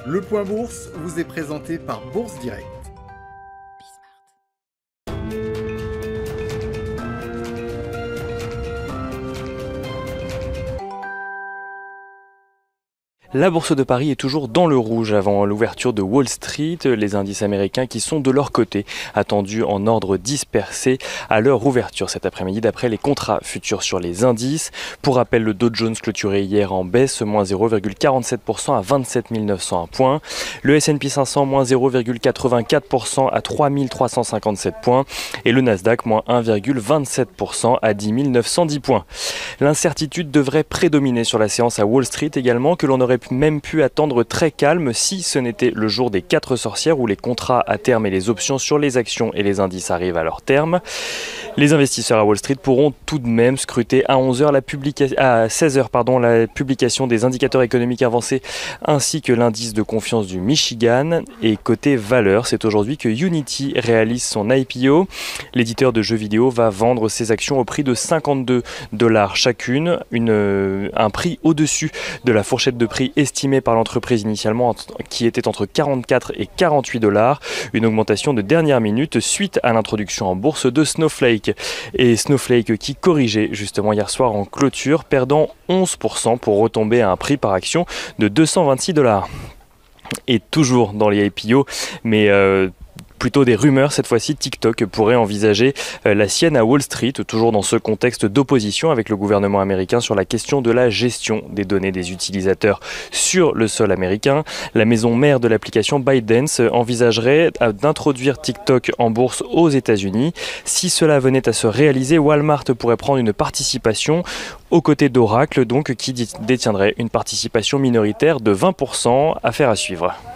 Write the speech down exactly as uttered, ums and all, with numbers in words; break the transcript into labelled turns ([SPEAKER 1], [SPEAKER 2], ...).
[SPEAKER 1] Le Point Bourse vous est présenté par Bourse Direct.
[SPEAKER 2] La bourse de Paris est toujours dans le rouge avant l'ouverture de Wall Street. Les indices américains qui sont de leur côté attendus en ordre dispersé à leur ouverture cet après-midi d'après les contrats futurs sur les indices. Pour rappel, le Dow Jones clôturé hier en baisse, moins zéro virgule quarante-sept pour cent à vingt-sept mille neuf cent un points. Le S and P cinq cents, moins zéro virgule quatre-vingt-quatre pour cent à trois mille trois cent cinquante-sept points. Et le Nasdaq, moins un virgule vingt-sept pour cent à dix mille neuf cent dix points. L'incertitude devrait prédominer sur la séance à Wall Street également, que l'on aurait même pu attendre très calme si ce n'était le jour des quatre sorcières où les contrats à terme et les options sur les actions et les indices arrivent à leur terme. Les investisseurs à Wall Street pourront tout de même scruter à onze heures la publica- à seize heures pardon, la publication des indicateurs économiques avancés ainsi que l'indice de confiance du Michigan. Et côté valeur, c'est aujourd'hui que Unity réalise son I P O. L'éditeur de jeux vidéo va vendre ses actions au prix de cinquante-deux dollars chacune, une, un prix au-dessus de la fourchette de prix estimée par l'entreprise initialement qui était entre quarante-quatre et quarante-huit dollars, une augmentation de dernière minute suite à l'introduction en bourse de Snowflake. Et Snowflake qui corrigeait justement hier soir en clôture, perdant onze pour cent pour retomber à un prix par action de deux cent vingt-six dollars. Et toujours dans les I P O, mais euh, plutôt des rumeurs, cette fois-ci, TikTok pourrait envisager la sienne à Wall Street, toujours dans ce contexte d'opposition avec le gouvernement américain sur la question de la gestion des données des utilisateurs sur le sol américain. La maison mère de l'application ByteDance envisagerait d'introduire TikTok en bourse aux États-Unis. Si cela venait à se réaliser, Walmart pourrait prendre une participation aux côtés d'Oracle, donc qui détiendrait une participation minoritaire de vingt pour cent. Affaire à suivre.